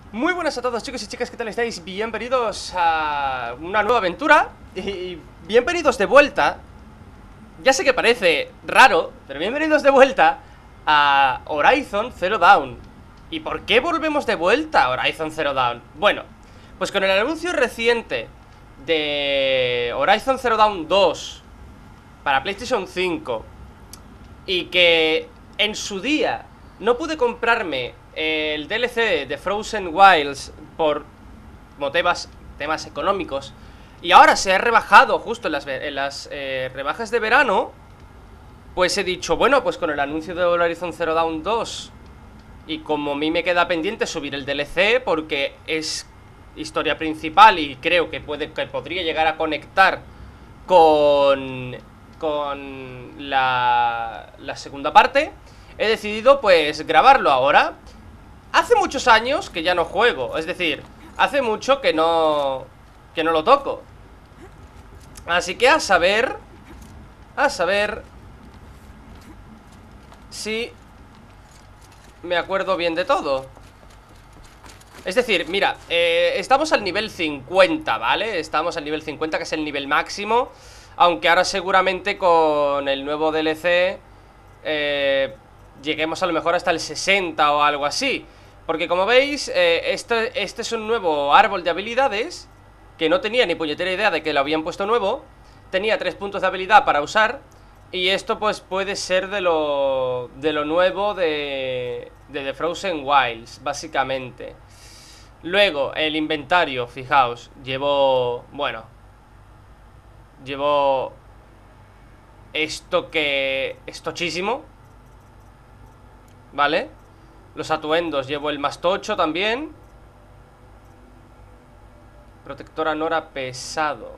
Muy buenas a todos, chicos y chicas, ¿qué tal estáis? Bienvenidos a una nueva aventura y bienvenidos de vuelta. Ya sé que parece raro, pero bienvenidos de vuelta a Horizon Zero Dawn. ¿Y por qué volvemos de vuelta a Horizon Zero Dawn? Bueno, pues con el anuncio reciente de Horizon Zero Dawn 2 para PlayStation 5 y que en su día no pude comprarme el DLC de Frozen Wilds por temas económicos, y ahora se ha rebajado justo en las rebajas de verano, pues he dicho, bueno, pues con el anuncio de Horizon Zero Dawn 2 y como a mí me queda pendiente subir el DLC porque es historia principal y creo que podría llegar a conectar con la segunda parte, he decidido pues grabarlo ahora. Hace muchos años que ya no juego, es decir, hace mucho que no lo toco. Así que a saber si me acuerdo bien de todo. Es decir, mira, estamos al nivel 50, ¿vale? Estamos al nivel 50, que es el nivel máximo. Aunque ahora seguramente con el nuevo DLC lleguemos a lo mejor hasta el 60 o algo así. Porque como veis, este es un nuevo árbol de habilidades que no tenía ni puñetera idea de que lo habían puesto nuevo. Tenía 3 puntos de habilidad para usar. Y esto pues puede ser de lo nuevo de The Frozen Wilds, básicamente. Luego, el inventario, fijaos, bueno, llevo esto que es tochísimo, ¿vale? Los atuendos, llevo el más tocho también. Protector Anora pesado.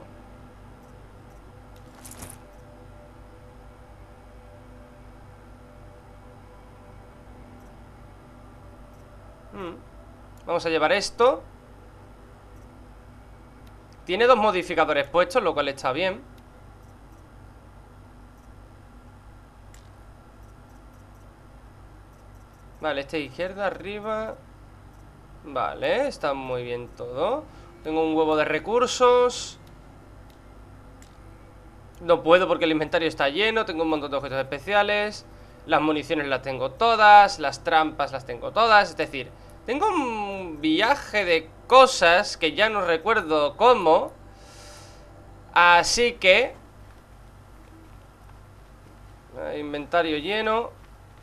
Vamos a llevar esto. Tiene 2 modificadores puestos, lo cual está bien. Vale, este izquierda, arriba. Vale, está muy bien todo. Tengo un huevo de recursos. No puedo porque el inventario está lleno. Tengo un montón de objetos especiales. Las municiones las tengo todas. Las trampas las tengo todas. Es decir, tengo un viaje de cosas que ya no recuerdo cómo. Así que inventario lleno.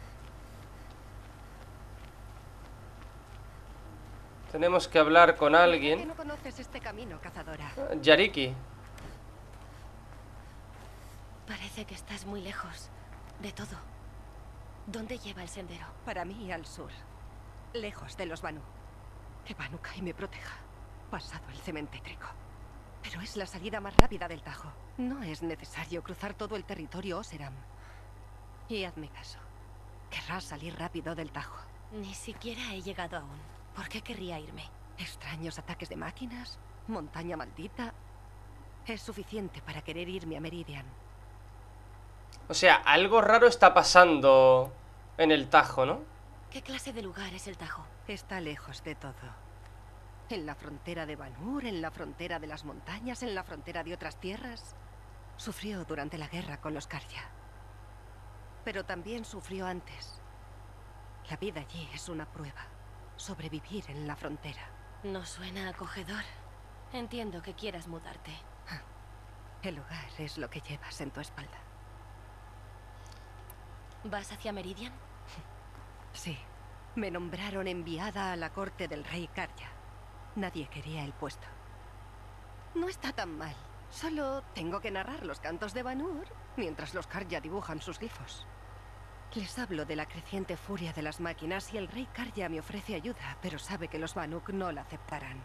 Tenemos que hablar con alguien. ¿Por qué no conoces este camino, cazadora? Yariki. Parece que estás muy lejos de todo. ¿Dónde lleva el sendero? Para mí, al sur. Lejos de los Banu. Que Banu Kai me proteja. Pasado el cementério. Pero es la salida más rápida del Tajo. No es necesario cruzar todo el territorio Oseram. Y hazme caso. Querrás salir rápido del Tajo. Ni siquiera he llegado aún. ¿Por qué querría irme? Extraños ataques de máquinas, montaña maldita. Es suficiente para querer irme a Meridian. O sea, algo raro está pasando en el Tajo, ¿no? ¿Qué clase de lugar es el Tajo? Está lejos de todo. En la frontera de Banur, en la frontera de las montañas, en la frontera de otras tierras. Sufrió durante la guerra con los Karja. Pero también sufrió antes. La vida allí es una prueba. Sobrevivir en la frontera. No suena acogedor. Entiendo que quieras mudarte. El lugar es lo que llevas en tu espalda. ¿Vas hacia Meridian? Sí. Me nombraron enviada a la corte del rey Karja. Nadie quería el puesto. No está tan mal. Solo tengo que narrar los cantos de Banur mientras los Karja dibujan sus glifos. Les hablo de la creciente furia de las máquinas y el rey Karja me ofrece ayuda, pero sabe que los Banuk no la aceptarán.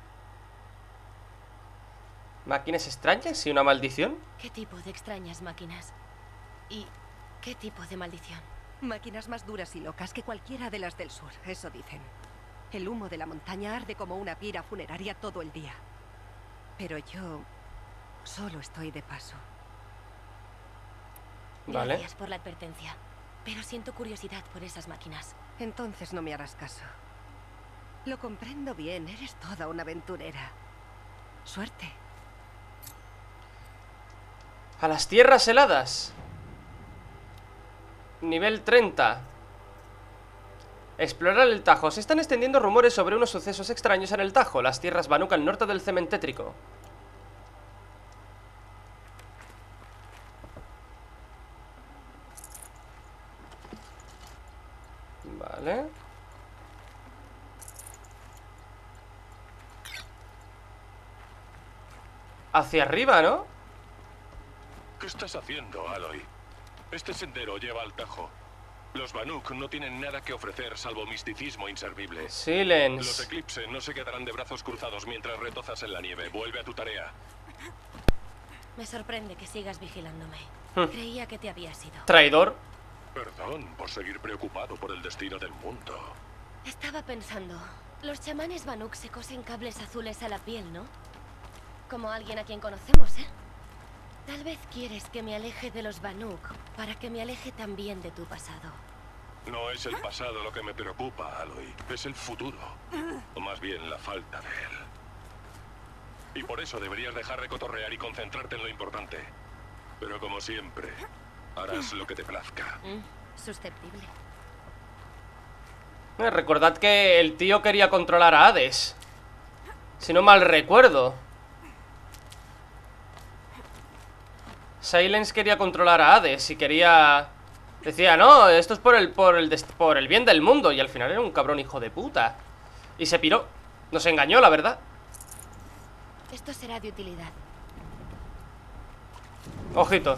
¿Máquinas extrañas y una maldición? ¿Qué tipo de extrañas máquinas? ¿Y qué tipo de maldición? Máquinas más duras y locas que cualquiera de las del sur, eso dicen. El humo de la montaña arde como una pira funeraria todo el día. Pero yo solo estoy de paso. Vale. Gracias por la advertencia. Pero siento curiosidad por esas máquinas. Entonces no me harás caso. Lo comprendo bien, eres toda una aventurera. Suerte. A las tierras heladas. Nivel 30. Explorar el Tajo. Se están extendiendo rumores sobre unos sucesos extraños en el Tajo, las tierras Banuk al norte del cementétrico. Vale. Hacia arriba, ¿no? ¿Qué estás haciendo, Aloy? Este sendero lleva al Tajo. Los Banuk no tienen nada que ofrecer salvo misticismo inservible. Los Silence. Eclipse no se quedarán de brazos cruzados mientras retozas en la nieve. Vuelve a tu tarea. Me sorprende que sigas vigilándome. Creía que te habías ido. Traidor. Perdón por seguir preocupado por el destino del mundo. Estaba pensando, los chamanes Banuk se cosen cables azules a la piel, ¿no? Como alguien a quien conocemos, ¿eh? Tal vez quieres que me aleje de los Banuk para que me aleje también de tu pasado. No es el pasado lo que me preocupa, Aloy. Es el futuro. O más bien la falta de él. Y por eso deberías dejar de cotorrear y concentrarte en lo importante. Pero como siempre, harás lo que te plazca. Susceptible. Recordad que el tío quería controlar a Hades, si no mal recuerdo. Silence quería controlar a Hades y quería... Decía, no, esto es por el bien del mundo. Y al final era un cabrón hijo de puta. Y se piró. Nos engañó, la verdad. Esto será de utilidad. Ojito.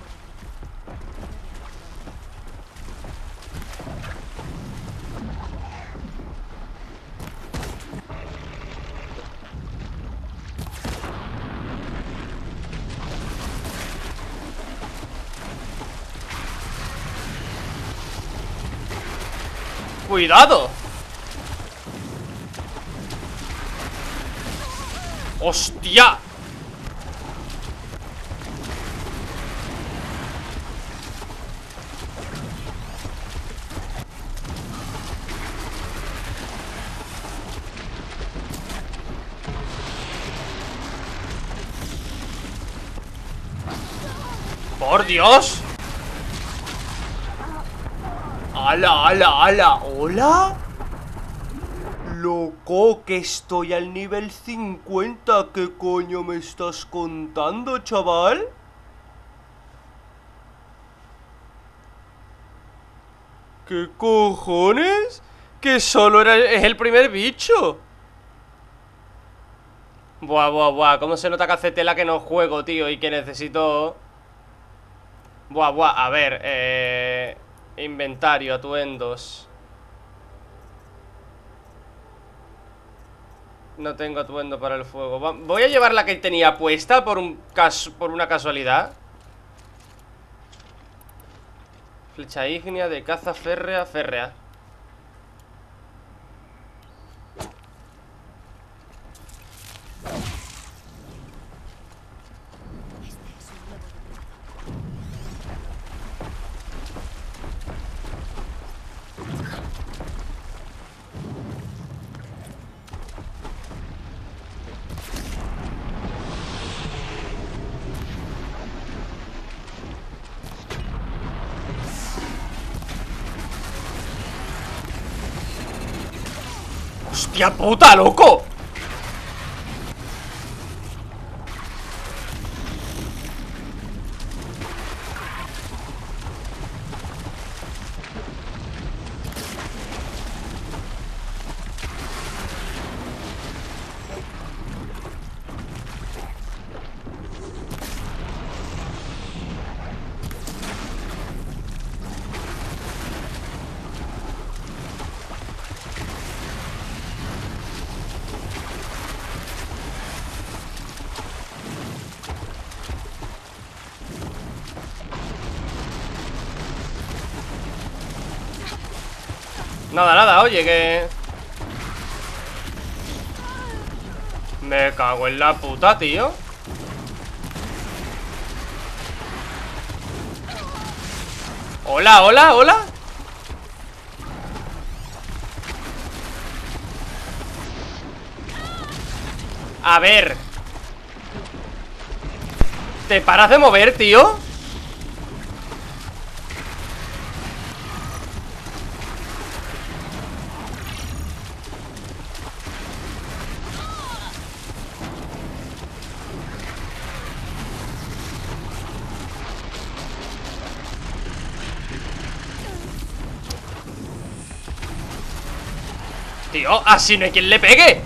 ¡Cuidado! ¡Hostia! ¡Por Dios! ¡Hala, hala, hala! ¿Hola? Loco, que estoy al nivel 50. ¿Qué coño me estás contando, chaval? ¿Qué cojones? Que solo es el primer bicho. Buah, buah, buah. ¿Cómo se nota que hace tela que no juego, tío? Y que necesito... Buah, buah. A ver, inventario, atuendos. No tengo atuendo para el fuego. Voy a llevar la que tenía puesta por una casualidad. Flecha ígnea de caza férrea, férrea. ¡Hostia puta, loco! Nada, nada, oye, que... Me cago en la puta, tío. Hola, hola, hola. A ver. ¿Te paras de mover, tío? Tío, así no hay quien le pegue.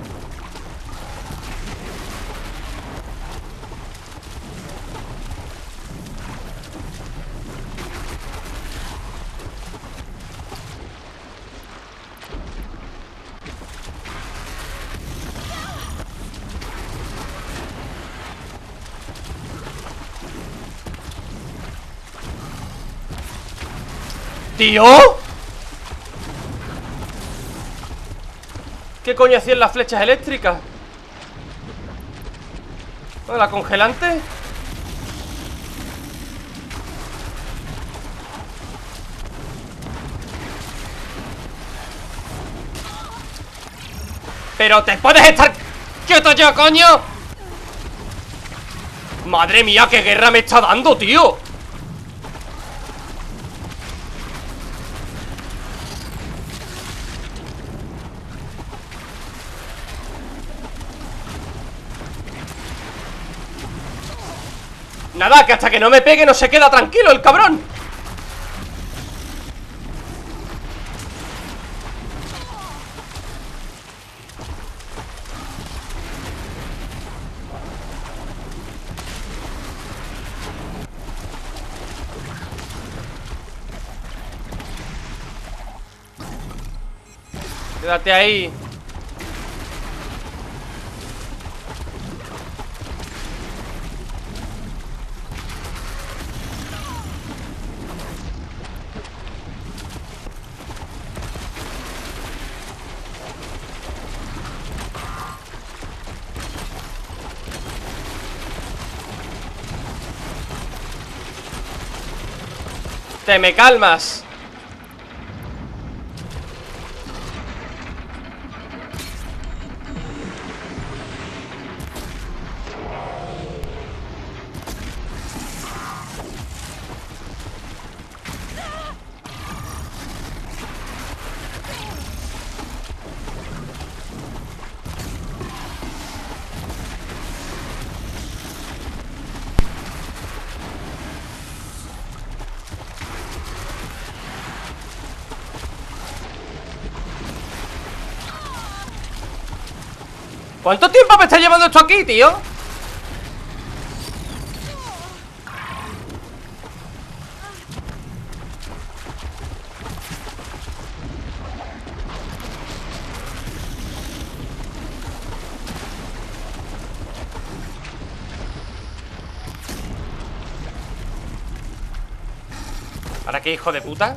Tío, ¿qué coño hacían las flechas eléctricas? ¿La congelante? ¡Pero te puedes estar quieto ya, coño! ¡Madre mía, qué guerra me está dando, tío! Nada, que hasta que no me pegue no se queda tranquilo el cabrón. Quédate ahí. Te me calmas. ¿Cuánto tiempo me está llevando esto aquí, tío? ¿Para qué, hijo de puta?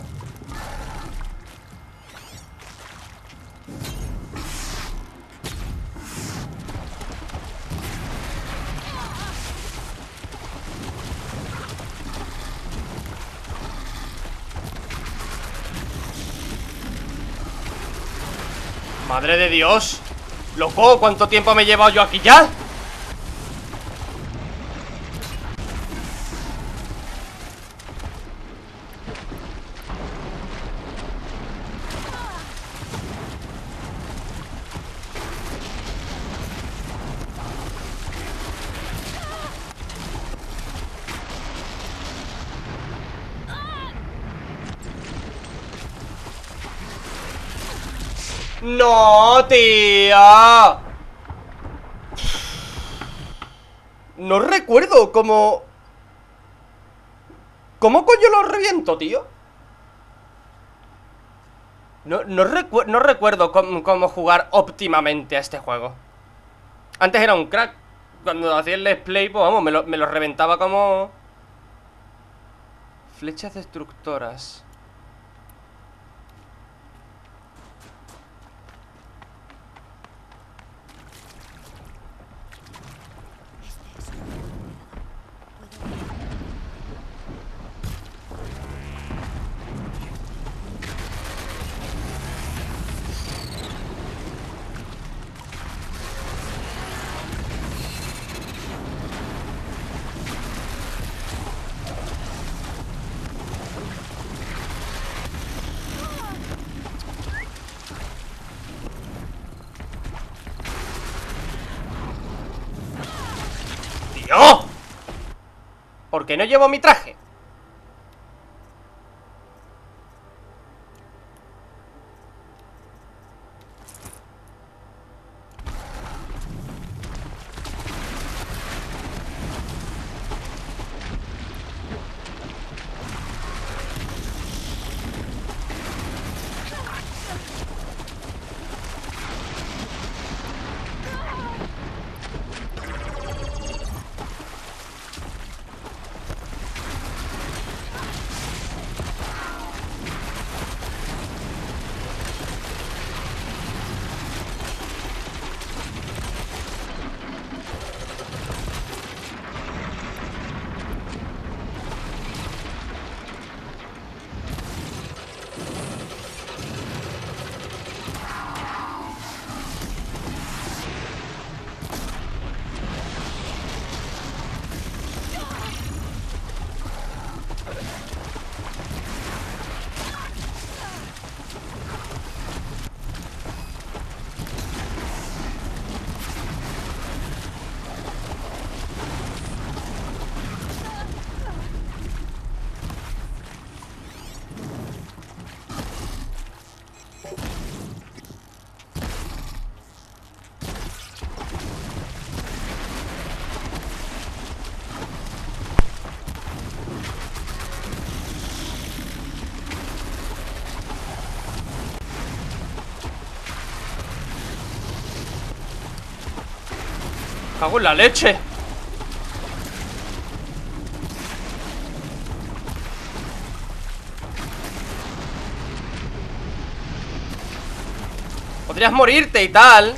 Madre de Dios. Loco, ¿cuánto tiempo me he llevado yo aquí ya? No, tía. No recuerdo cómo... ¿Cómo coño lo reviento, tío? No recuerdo cómo jugar óptimamente a este juego. Antes era un crack. Cuando hacía el let's play, pues vamos, me lo reventaba como... Flechas destructoras. ¡No! ¿Por qué no llevo mi traje? ¡Cago en la leche! Podrías morirte y tal.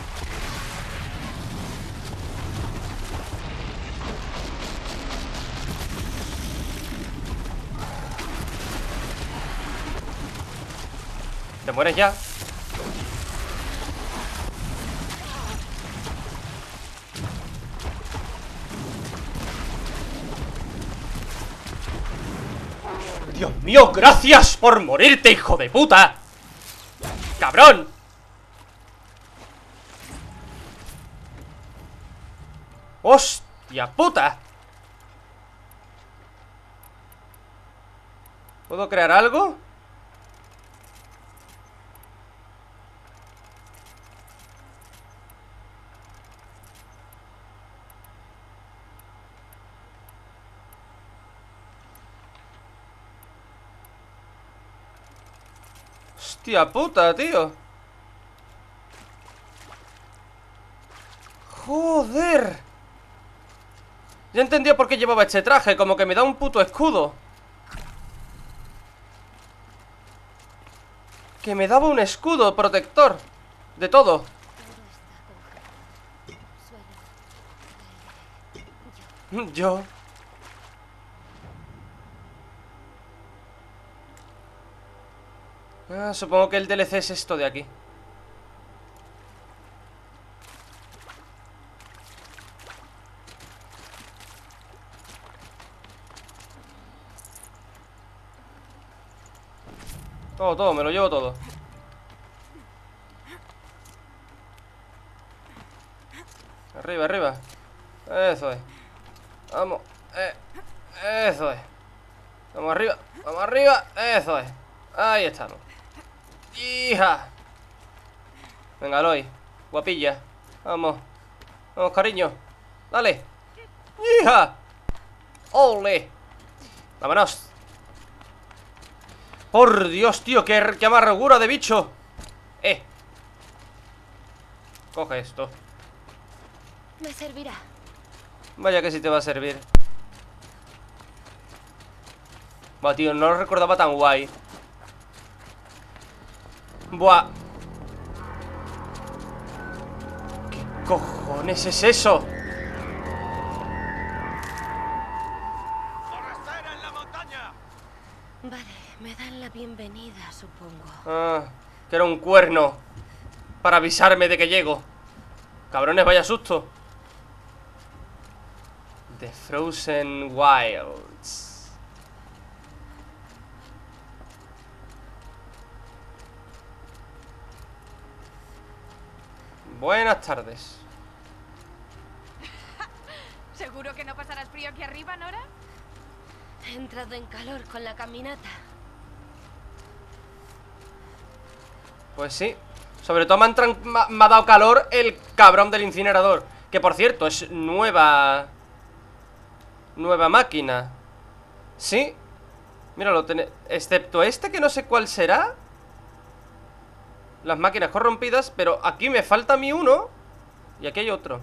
Te mueres ya. Dios mío, gracias por morirte, hijo de puta. ¡Cabrón! ¡Hostia puta! ¿Puedo crear algo? Hostia puta, tío. Joder. Ya entendía por qué llevaba este traje. Como que me da un puto escudo. Que me daba un escudo protector de todo. Yo. Supongo que el DLC es esto de aquí. Todo, me lo llevo todo. Arriba, arriba. Eso es. Vamos. Eso es. Vamos arriba. Eso es. Ahí estamos. ¡Hija! Venga, Aloy. Guapilla. Vamos. Vamos, cariño. Dale. ¡Hija! ¡Ole! Vámonos. Por Dios, tío, qué amargura de bicho. Coge esto. Me servirá. Vaya que sí te va a servir. Buah, tío, no lo recordaba tan guay. Buah. ¿Qué cojones es eso? ¡Forastera en la montaña! Vale, me dan la bienvenida, supongo. Que era un cuerno para avisarme de que llego. Cabrones, vaya susto. The Frozen Wilds. Buenas tardes. ¿Seguro que no pasarás frío aquí arriba, Nora? He entrado en calor con la caminata. Pues sí. Sobre todo me ha dado calor el cabrón del incinerador. Que por cierto, es nueva máquina. Sí. Míralo, excepto este que no sé cuál será. Las máquinas corrompidas. Pero aquí me falta a mí uno. Y aquí hay otro.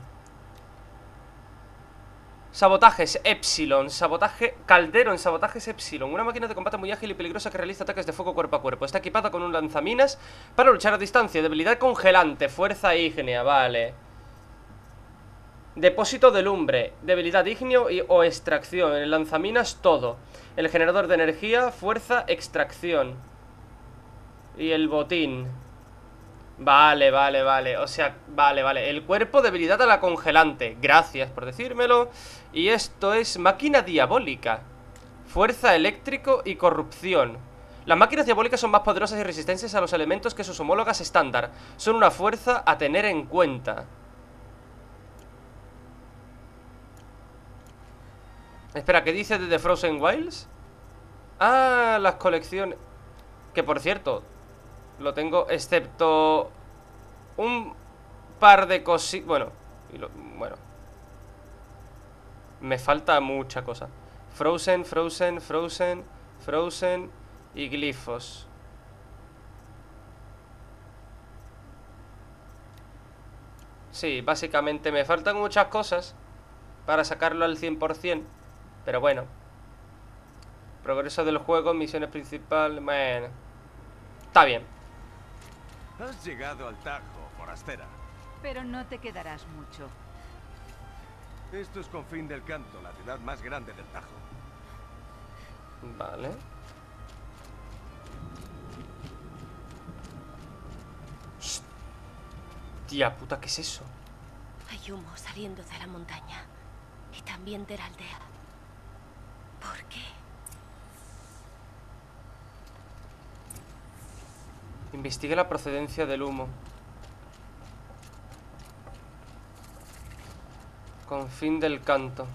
Sabotajes Epsilon. Sabotaje Calderón. Sabotajes Epsilon. Una máquina de combate muy ágil y peligrosa que realiza ataques de fuego cuerpo a cuerpo. Está equipada con un lanzaminas para luchar a distancia. Debilidad congelante. Fuerza ígnea. Vale. Depósito de lumbre. Debilidad ígneo o extracción. El lanzaminas todo. El generador de energía. Fuerza, extracción. Y el botín. Vale, vale, vale. O sea, vale, vale. El cuerpo, debilidad a la congelante. Gracias por decírmelo. Y esto es máquina diabólica. Fuerza, eléctrico y corrupción. Las máquinas diabólicas son más poderosas y resistentes a los elementos que sus homólogas estándar. Son una fuerza a tener en cuenta. Espera, ¿qué dice de The Frozen Wilds? Ah, las colecciones. Que por cierto, lo tengo excepto un par de cositas. Bueno, bueno. Me falta mucha cosa. Frozen y glifos. Sí, básicamente me faltan muchas cosas para sacarlo al 100%. Pero bueno. Progreso del juego, misiones principales. Bueno, está bien. Has llegado al Tajo, forastera. Pero no te quedarás mucho. Esto es Confín del Canto, la ciudad más grande del Tajo. Vale. Hostia puta, ¿qué es eso? Hay humo saliendo de la montaña. Y también de la aldea. ¿Por qué? Investigue la procedencia del humo. Confín del Canto.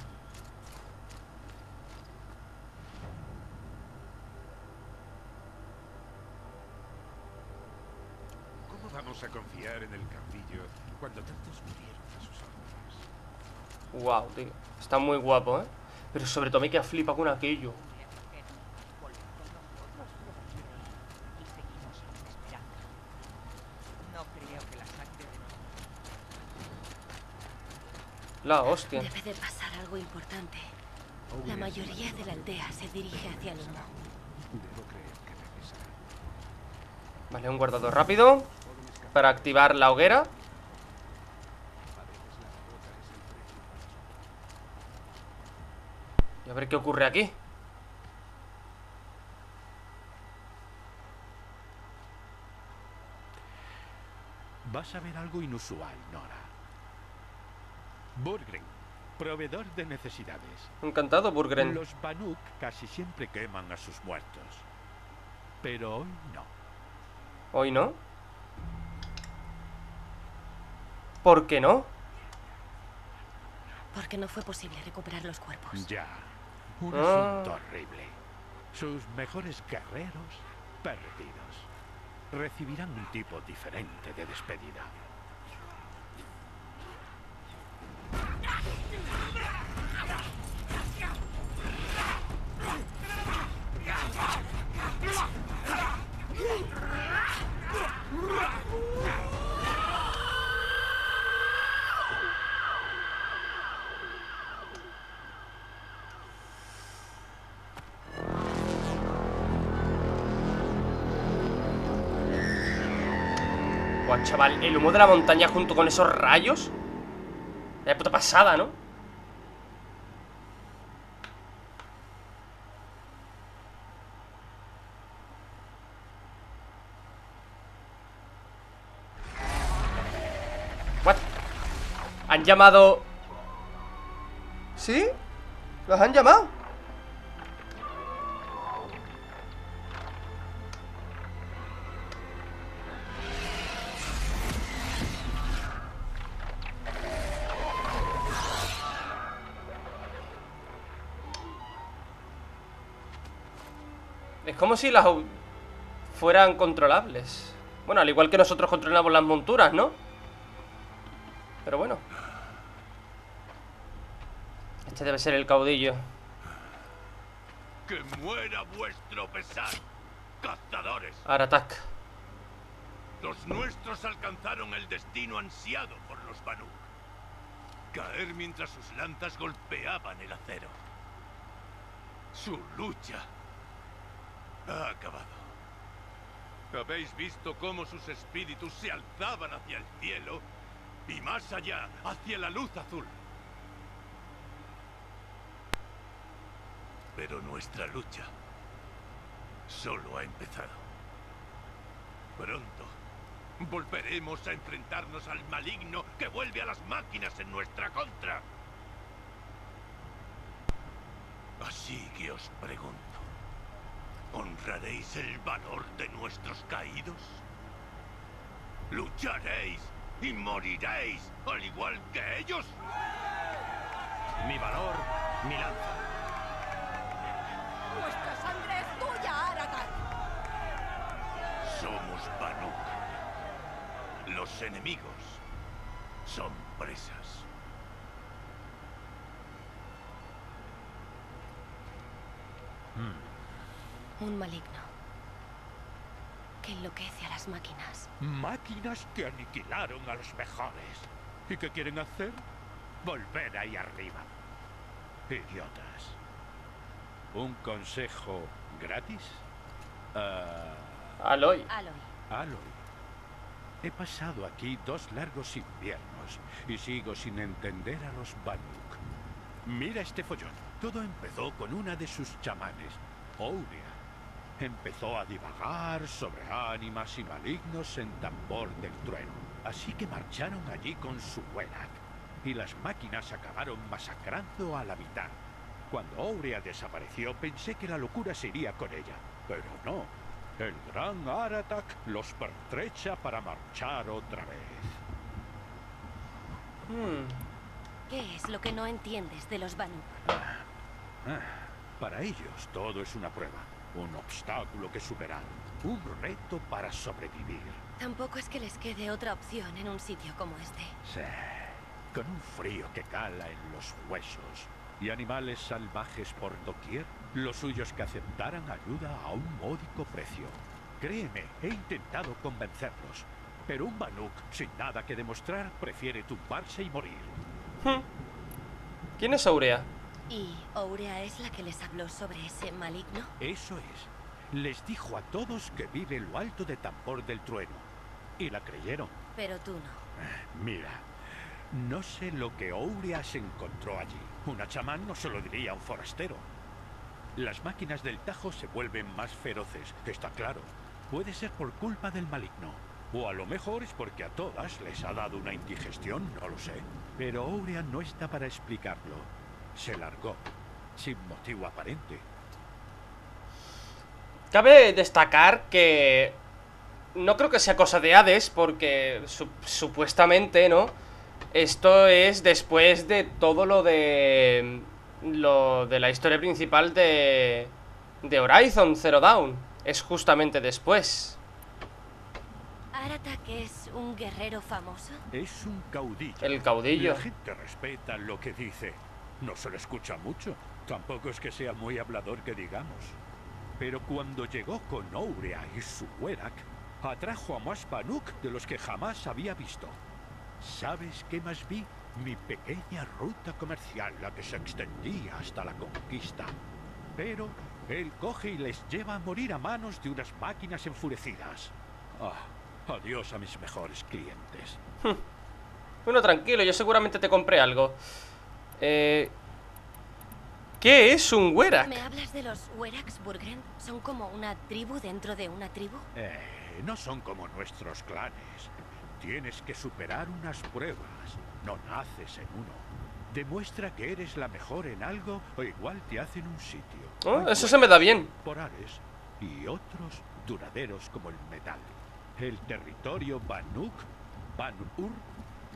¿Cómo vamos a confiar en el caudillo cuando tantos murieron a sus órdenes? Wow, tío. Está muy guapo, ¿eh? Pero sobre todo me queda flipa con aquello. La hostia. Debe de pasar algo importante. La mayoría de la aldea se dirige hacia el humo. Debo creer que regresará. Vale, un guardado rápido para activar la hoguera. Y a ver qué ocurre aquí. Vas a ver algo inusual, Nora. Burgren, proveedor de necesidades. Encantado, Burgren. Los Banuk casi siempre queman a sus muertos. Pero hoy no. ¿Hoy no? ¿Por qué no? Porque no fue posible recuperar los cuerpos. Ya. Un asunto horrible. Sus mejores guerreros perdidos. Recibirán un tipo diferente de despedida. Buah, chaval, el humo de la montaña junto con esos rayos. Es puta pasada, ¿no? What? ¿Han llamado? ¿Sí? ¿Los han llamado? Es como si las fueran controlables. Bueno, al igual que nosotros controlamos las monturas, ¿no? Pero bueno. Este debe ser el caudillo. ¡Que muera vuestro pesar, cazadores! Aratak. Los nuestros alcanzaron el destino ansiado por los Banuk. Caer mientras sus lanzas golpeaban el acero. Su lucha ha acabado. Habéis visto cómo sus espíritus se alzaban hacia el cielo y más allá, hacia la luz azul. Pero nuestra lucha solo ha empezado. Pronto volveremos a enfrentarnos al maligno que vuelve a las máquinas en nuestra contra. Así que os pregunto, ¿honraréis el valor de nuestros caídos? ¿Lucharéis y moriréis al igual que ellos? Mi valor, mi lanza. ¡Nuestra sangre es tuya, Aratak! Somos Banuk. Los enemigos son presas. Un maligno que enloquece a las máquinas. Máquinas que aniquilaron a los mejores. ¿Y qué quieren hacer? Volver ahí arriba. Idiotas. ¿Un consejo gratis? Aloy. Aloy. Aloy. He pasado aquí 2 largos inviernos y sigo sin entender a los Banuk. Mira este follón. Todo empezó con una de sus chamanes, Ourea. Empezó a divagar sobre ánimas y malignos en Tambor del Trueno. Así que marcharon allí con su Werak. Y las máquinas acabaron masacrando a la mitad. Cuando Ourea desapareció, pensé que la locura se iría con ella. Pero no. El gran Aratak los pertrecha para marchar otra vez. ¿Qué es lo que no entiendes de los Banuk? Para ellos todo es una prueba. Un obstáculo que superar. Un reto para sobrevivir. Tampoco es que les quede otra opción en un sitio como este. Sí. Con un frío que cala en los huesos y animales salvajes por doquier, lo suyo es que aceptaran ayuda a un módico precio. Créeme, he intentado convencerlos, pero un Banuk sin nada que demostrar prefiere tumbarse y morir. ¿Quién es Ourea? ¿Y Ourea es la que les habló sobre ese maligno? Eso es. Les dijo a todos que vive en lo alto de Tambor del Trueno. Y la creyeron. Pero tú no. Mira, no sé lo que Ourea se encontró allí. Una chamán no se lo diría a un forastero. Las máquinas del Tajo se vuelven más feroces, está claro. Puede ser por culpa del maligno. O a lo mejor es porque a todas les ha dado una indigestión, no lo sé. Pero Ourea no está para explicarlo. Se largó, sin motivo aparente. Cabe destacar que no creo que sea cosa de Hades, porque supuestamente, ¿no? Esto es después de todo lo de la historia principal de Horizon Zero Dawn. Es justamente después. ¿Aratak es un guerrero famoso? Es un caudillo. El caudillo. La gente respeta lo que dice. No se lo escucha mucho. Tampoco es que sea muy hablador que digamos. Pero cuando llegó con Ourea y su Werak, atrajo a más Banuk de los que jamás había visto. ¿Sabes qué más vi? Mi pequeña ruta comercial, la que se extendía hasta la conquista. Pero él coge y les lleva a morir a manos de unas máquinas enfurecidas. Adiós a mis mejores clientes. Bueno, tranquilo, yo seguramente te compré algo. ¿Qué es un Werak? ¿Me hablas de los Weraks, Burgren? ¿Son como una tribu dentro de una tribu? No son como nuestros clanes. Tienes que superar unas pruebas. No naces en uno. Demuestra que eres la mejor en algo o igual te hacen un sitio. Oh, eso se me da bien. Temporales y otros duraderos como el metal. El territorio Banuk, Ban-Ur,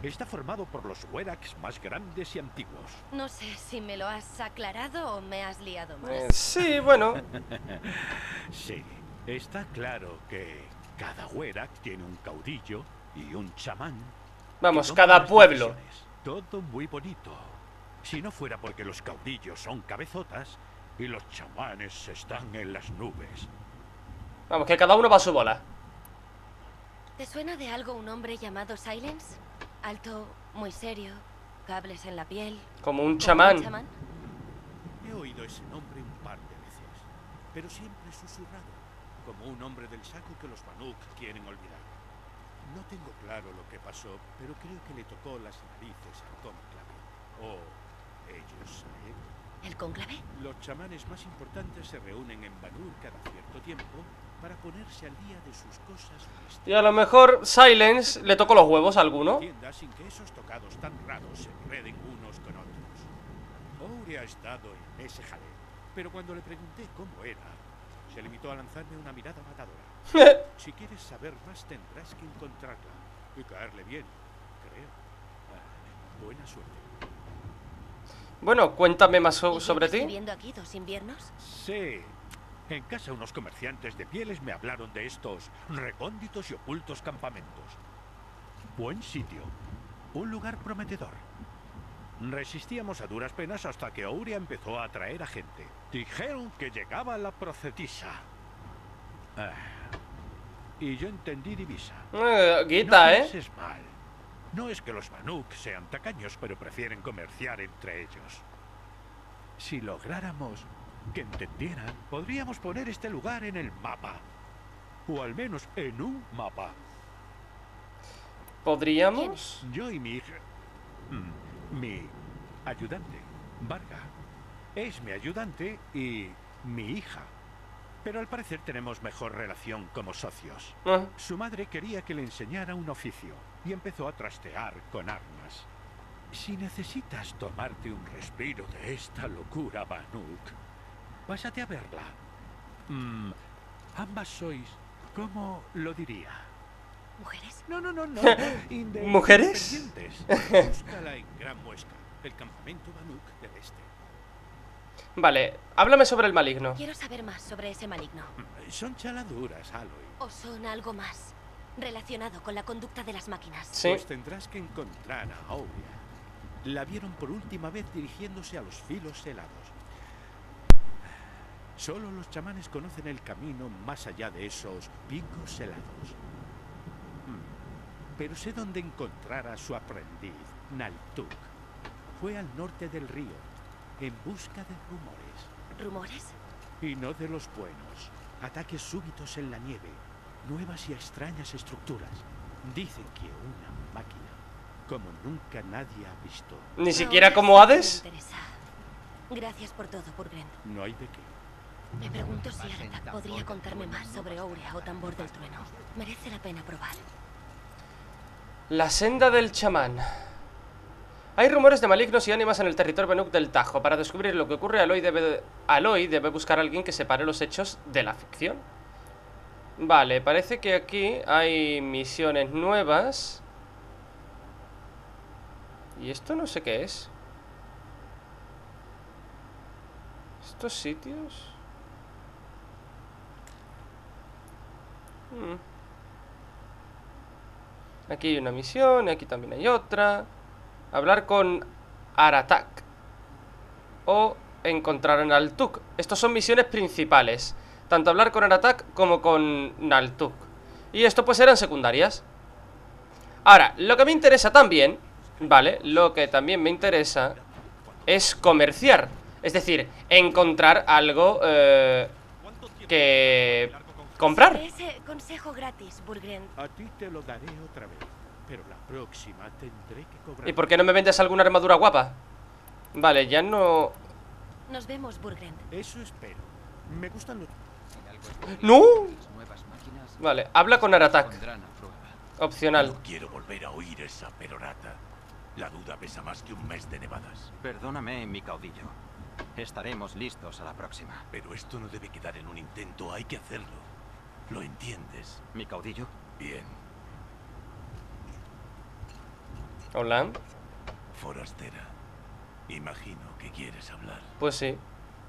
Está formado por los Werax más grandes y antiguos. No sé si me lo has aclarado o me has liado más. Sí, bueno. Sí, está claro que cada Werax tiene un caudillo y un chamán. Vamos, que toma cada las pueblo. decisiones. Todo muy bonito. Si no fuera porque los caudillos son cabezotas y los chamanes están en las nubes. Vamos, que cada uno va a su bola. ¿Te suena de algo un hombre llamado Silence? Alto, muy serio, cables en la piel. Como un ¿Como chamán. un chamán? He oído ese nombre un par de veces, pero siempre susurrado, como un hombre del saco que los Banuk quieren olvidar. No tengo claro lo que pasó, pero creo que le tocó las narices al cónclave. O ellos a él. ¿El cónclave? Los chamanes más importantes se reúnen en Banur cada cierto tiempo para ponerse al día de sus cosas místicas. Y a lo mejor Silence le tocó los huevos a alguno. Tienda sin que esos tocados tan raros se enreden unos con otros. Oure ha estado en ese jaleo, pero cuando le pregunté cómo era, se limitó a lanzarme una mirada matadora. Si quieres saber más, tendrás que encontrarla y caerle bien, creo. Buena suerte. Bueno, cuéntame más ¿Y sobre llevas ti. viviendo aquí 2 inviernos? Sí. En casa unos comerciantes de pieles me hablaron de estos recónditos y ocultos campamentos. Buen sitio. Un lugar prometedor. Resistíamos a duras penas hasta que Aurea empezó a atraer a gente. Dijeron que llegaba la profetisa. Y yo entendí divisa. Guita, No ¿eh? pienses mal. No es que los Banuk sean tacaños, pero prefieren comerciar entre ellos. Si lográramos que entendieran, podríamos poner este lugar en el mapa. O al menos en un mapa. ¿Podríamos? Yo y mi hija... mi ayudante, Varga. Es mi ayudante y mi hija. Pero al parecer tenemos mejor relación como socios. Ah, Su madre quería que le enseñara un oficio y empezó a trastear con armas. Si necesitas tomarte un respiro de esta locura, Banuk, pásate a verla. Ambas sois, ¿cómo lo diría? ¿Mujeres? No. ¿Mujeres? Independientes. Búscala en Gran Muesca, el campamento Banuk del Este. Vale, háblame sobre el maligno. Quiero saber más sobre ese maligno. Son chaladuras, Aloy. ¿O son algo más relacionado con la conducta de las máquinas? Sí. Pues tendrás que encontrar a Aurea. La vieron por última vez dirigiéndose a los filos helados. Solo los chamanes conocen el camino más allá de esos picos helados. Pero sé dónde encontrar a su aprendiz, Naltuk. Fue al norte del río, en busca de rumores. ¿Rumores? Y no de los buenos. Ataques súbitos en la nieve, nuevas y extrañas estructuras. Dicen que una máquina, como nunca nadie ha visto. Ni siquiera Ahora como sí que Hades. me interesa. Gracias por todo, Burgren. No hay de qué. Me pregunto si Aratak podría contarme más sobre Aurea o Tambor del Trueno. Merece la pena probar. La senda del chamán. Hay rumores de malignos y ánimas en el territorio Banuk del Tajo. Para descubrir lo que ocurre, Aloy debe buscar a alguien que separe los hechos de la ficción. Vale, parece que aquí hay misiones nuevas. Y esto no sé qué es. ¿Estos sitios? Aquí hay una misión y aquí también hay otra. Hablar con Aratak o encontrar a Naltuk. Estos son misiones principales. Tanto hablar con Aratak como con Naltuk. Y esto pues eran secundarias. Ahora, lo que me interesa también, ¿vale? Lo que también me interesa es comerciar. Es decir, encontrar algo que comprar. Sobre ese consejo gratis, Burgren. A ti te lo daré otra vez, pero la próxima tendré que cobrar. ¿Y por qué no me vendes alguna armadura guapa? Vale, ya no... Nos vemos, Burgren. Eso espero. Me gustan los... ¡No! Vale, habla con Aratak. Opcional. No quiero volver a oír esa perorata. La duda pesa más que un mes de nevadas. Perdóname, mi caudillo. Estaremos listos a la próxima. Pero esto no debe quedar en un intento, hay que hacerlo. ¿Lo entiendes? ¿Mi caudillo? Bien. Hola. Forastera, imagino que quieres hablar. Pues sí.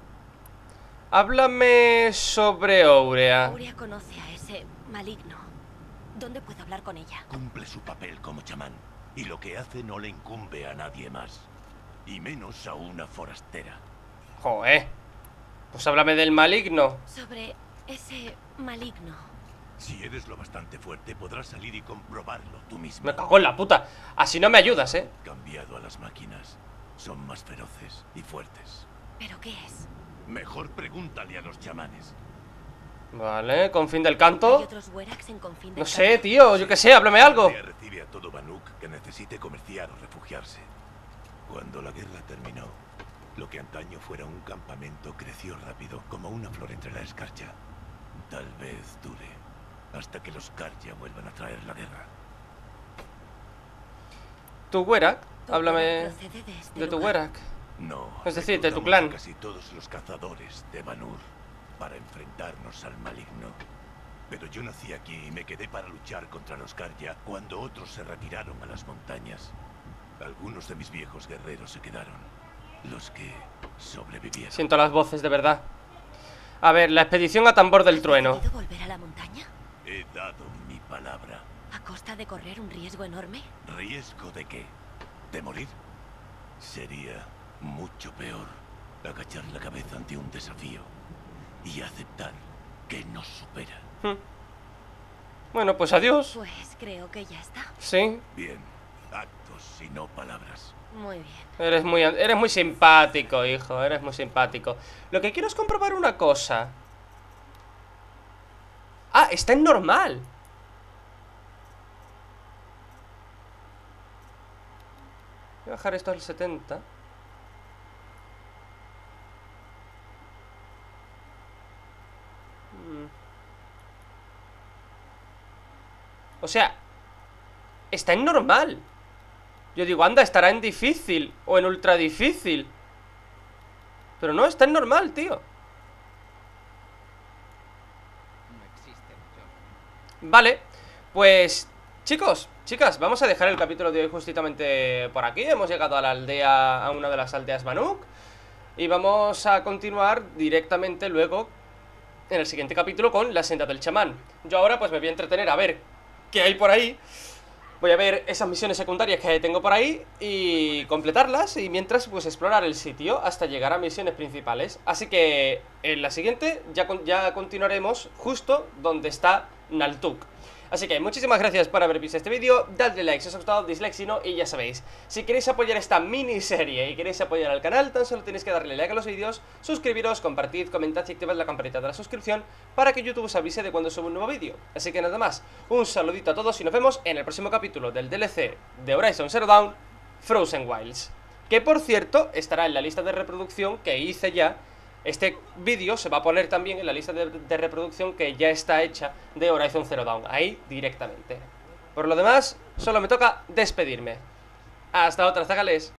Háblame sobre Ourea. Aurea conoce a ese maligno. ¿Dónde puedo hablar con ella? Cumple su papel como chamán, y lo que hace no le incumbe a nadie más, y menos a una forastera. Joder. Pues háblame del maligno. Sobre ese maligno. Si eres lo bastante fuerte, podrás salir y comprobarlo tú mismo. Me cago en la puta. Así no me ayudas, Cambiado a las máquinas, son más feroces y fuertes. ¿Pero qué es? Mejor pregúntale a los chamanes. Vale, confín del ¿Hay canto. otros Werax en Confín del No sé, Canto? tío, yo qué sé, háblame algo. La aldea recibe a todo Banuk que necesite comerciar o refugiarse. Cuando la guerra terminó, lo que antaño fuera un campamento creció rápido, como una flor entre la escarcha. Tal vez dure hasta que los Karja vuelvan a traer la guerra. Tu Werak, ¿Tu háblame Werax procede de este de tu lugar? Werak. No, Es decir, de tu reclutamos clan. a casi todos los cazadores de Banur para enfrentarnos al maligno. Pero yo nací aquí y me quedé para luchar contra los Karja cuando otros se retiraron a las montañas. Algunos de mis viejos guerreros se quedaron, los que sobrevivieron. Siento las voces, de verdad. A ver, la expedición a Tambor del Trueno. ¿Has decidido volver a la montaña? He dado mi palabra. ¿A costa de correr un riesgo enorme? ¿Riesgo de qué? ¿De morir? Sería mucho peor agachar la cabeza ante un desafío y aceptar que nos supera. Bueno, pues adiós. Pues creo que ya está. Sí, Bien, actos y no palabras. Muy bien. eres muy simpático, hijo. Eres muy simpático. Lo que quiero es comprobar una cosa. Ah, está en normal. Voy a bajar esto al 70. O sea, está en normal. Yo digo, anda, estará en difícil o en ultra difícil. Pero no, está en normal, tío. Vale, pues chicos, chicas, vamos a dejar el capítulo de hoy justamente por aquí. Hemos llegado a la aldea, a una de las aldeas Banuk, y vamos a continuar directamente luego en el siguiente capítulo con la senda del chamán. Yo ahora pues me voy a entretener a ver qué hay por ahí. Voy a ver esas misiones secundarias que tengo por ahí y completarlas, y mientras pues explorar el sitio hasta llegar a misiones principales. Así que en la siguiente ya continuaremos justo donde está Naltuk. Así que muchísimas gracias por haber visto este vídeo. Dadle like si os ha gustado, dislike si no, y ya sabéis, si queréis apoyar esta miniserie y queréis apoyar al canal, tan solo tenéis que darle like a los vídeos, suscribiros, compartid, comentad y activad la campanita de la suscripción para que YouTube os avise de cuando subo un nuevo vídeo. Así que nada más, un saludito a todos y nos vemos en el próximo capítulo del DLC de Horizon Zero Dawn, Frozen Wilds, que por cierto estará en la lista de reproducción que hice ya. Este vídeo se va a poner también en la lista de reproducción que ya está hecha de Horizon Zero Dawn, ahí directamente. Por lo demás, solo me toca despedirme. Hasta otra, zagales.